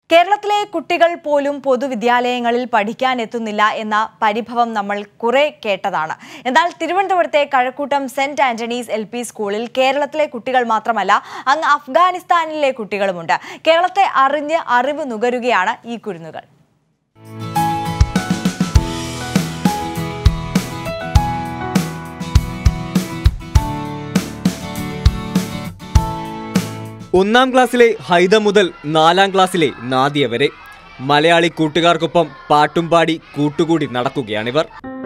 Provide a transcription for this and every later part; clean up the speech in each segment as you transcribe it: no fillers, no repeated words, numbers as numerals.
കേരളത്തിലെ കുട്ടികൾ പോലും പൊതുവിദ്യാലയങ്ങളിൽ പഠിക്കാൻ എത്തുന്നില്ല എന്ന പരിഭവം നമ്മൾ കുറെ കേട്ടതാണ്. എന്നാൽ തിരുവനന്തപുരത്തെ കഴക്കൂട്ടം സെന്റ് ആന്റണീസ് LP സ്കൂളിൽ കേരളത്തിലെ കുട്ടികൾ മാത്രമല്ല, അങ്ങ് അഫ്ഗാനിസ്ഥാനിലെ കുട്ടികളുമുണ്ട്. കേരളത്തെ അറിഞ്ഞ് അറിവ് നുകരുകയാണ് ഈ കുരുന്നുകൾ. ഒന്നാം ക്ലാസ്സിലെ ഹൈദ മുതൽ 4ാം ക്ലാസ്സിലെ നാദിയ വരെ മലയാളി കൂട്ടുകാർക്കൊപ്പം പാട്ടും പാടി കൂട്ടുകൂടി നടക്കുകയാണിവർ.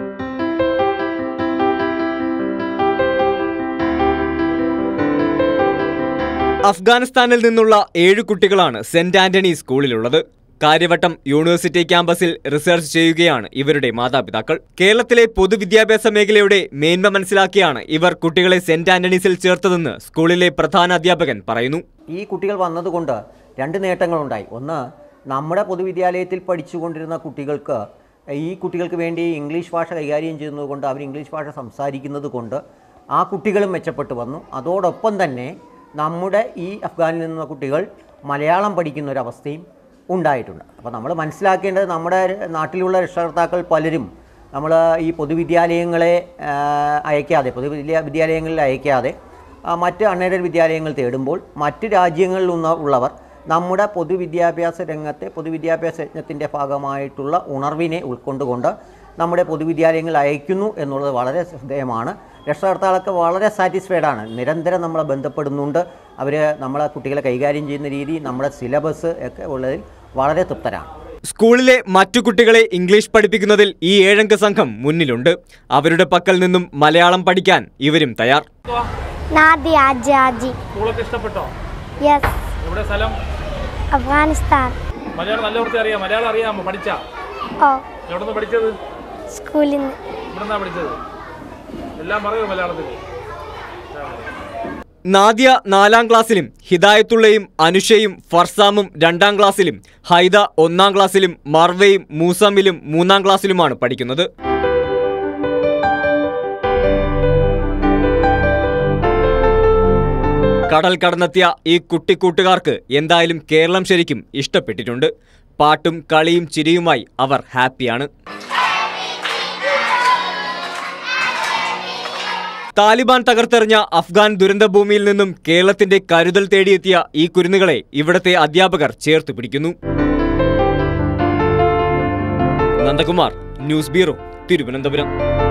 അഫ്ഗാനിസ്ഥാനിൽ നിന്നുള്ള 7 കുട്ടികളാണ് സെന്റ് ആന്റണീസ് സ്കൂളിലുള്ളത്. കാര്യവട്ടം യൂണിവേഴ്സിറ്റി ക്യാമ്പസിൽ റിസർച്ച് ചെയ്യുകയാണ് ഇവരുടെ മാതാപിതാക്കൾ. കേരളത്തിലെ പൊതുവിദ്യാഭ്യാസ മേഖലയുടെ മേന്മ മനസ്സിലാക്കിയാണ് ഇവർ കുട്ടികളെ സെന്റ് ആന്റണീസിൽ ചേർത്തതെന്ന് സ്കൂളിലെ പ്രധാന അധ്യാപകൻ പറയുന്നു. ഈ കുട്ടികൾ വന്നതുകൊണ്ട് 2 നേട്ടങ്ങളുണ്ടായി. ഒന്ന്, നമ്മുടെ പൊതുവിദ്യാലയത്തിൽ പഠിച്ചുകൊണ്ടിരുന്ന കുട്ടികൾക്ക് ഈ കുട്ടികൾക്ക് വേണ്ടി ഇംഗ്ലീഷ് ഭാഷ കൈകാര്യം ചെയ്യുന്നതുകൊണ്ട്, അവർ ഇംഗ്ലീഷ് ഭാഷ സംസാരിക്കുന്നത് കൊണ്ട് ആ കുട്ടികളും മെച്ചപ്പെട്ടു വന്നു. അതോടൊപ്പം തന്നെ നമ്മുടെ ഈ അഫ്ഗാനിൽ നിന്നുള്ള കുട്ടികൾ മലയാളം പഠിക്കുന്ന ഒരവസ്ഥയും ഉണ്ടായിട്ടുണ്ട്. അപ്പോൾ നമ്മൾ മനസ്സിലാക്കേണ്ടത്, നമ്മുടെ നാട്ടിലുള്ള രക്ഷകർത്താക്കൾ പലരും നമ്മൾ ഈ പൊതുവിദ്യാലയങ്ങളെ അയക്കാതെ, പൊതുവിദ്യാലയങ്ങളിൽ അയക്കാതെ മറ്റ് അൺഎയ്ഡഡ് വിദ്യാലയങ്ങൾ തേടുമ്പോൾ മറ്റ് രാജ്യങ്ങളിൽ ഉള്ളവർ നമ്മുടെ പൊതുവിദ്യാഭ്യാസ രംഗത്തെ പൊതുവിദ്യാഭ്യാസ യജ്ഞത്തിൻ്റെ ഭാഗമായിട്ടുള്ള ഉണർവിനെ ഉൾക്കൊണ്ടുകൊണ്ട് നമ്മുടെ പൊതുവിദ്യാലയങ്ങൾ അയക്കുന്നു എന്നുള്ളത് വളരെ ശ്രദ്ധേയമാണ്. രക്ഷകർത്താക്കളൊക്കെ വളരെ സാറ്റിസ്ഫൈഡാണ്. നിരന്തരം നമ്മളെ ബന്ധപ്പെടുന്നുണ്ട്. അവർ നമ്മളെ കുട്ടികളെ കൈകാര്യം ചെയ്യുന്ന രീതി, നമ്മുടെ സിലബസ് ഒക്കെ ഉള്ളതിൽ വളരെ തൃപ്തരാണ്. സ്കൂളിലെ മറ്റു കുട്ടികളെ ഇംഗ്ലീഷ് പഠിപ്പിക്കുന്നതിൽ ഈ 7 അംഗ സംഘം മുന്നിലുണ്ട്. അവരുടെ പക്കൽ നിന്നും മലയാളം പഠിക്കാൻ ഇവരും തയ്യാർ. ഇഷ്ടപ്പെട്ടോ? എവിടെ സ്ഥലം? അഫ്ഗാനിസ്ഥാൻ. മലയാളം നല്ല വൃത്തി അറിയാം? മലയാളം അറിയാമോ? പഠിച്ചാ? എവിടുന്ന് പഠിച്ചത്? സ്കൂളിൽ നിന്ന്. ഇവിടുന്നാ പഠിച്ചത്? എല്ലാം പറയോ മലയാളത്തിൽ? നാദിയ 4ാം ക്ലാസ്സിലും ഹിദായത്തുള്ളയും അനുഷയും ഫർസാമും 2ാം ക്ലാസ്സിലും ഹൈദ 1ാം ക്ലാസ്സിലും മർവയും മൂസമ്മിലും 3ാം ക്ലാസ്സിലുമാണ് പഠിക്കുന്നത്. കടൽ കടന്നെത്തിയ ഈ കുട്ടിക്കൂട്ടുകാർക്ക് എന്തായാലും കേരളം ശരിക്കും ഇഷ്ടപ്പെട്ടിട്ടുണ്ട്. പാട്ടും കളിയും ചിരിയുമായി അവർ ഹാപ്പിയാണ്. താലിബാൻ തകർത്തെറിഞ്ഞ അഫ്ഗാൻ ദുരന്തഭൂമിയിൽ നിന്നും കേരളത്തിന്റെ കരുതൽ തേടിയെത്തിയ ഈ കുരുന്നുകളെ ഇവിടത്തെ അധ്യാപകർ ചേർത്ത് പിടിക്കുന്നു. Nandakumar, news bureau, Thiruvananthapuram.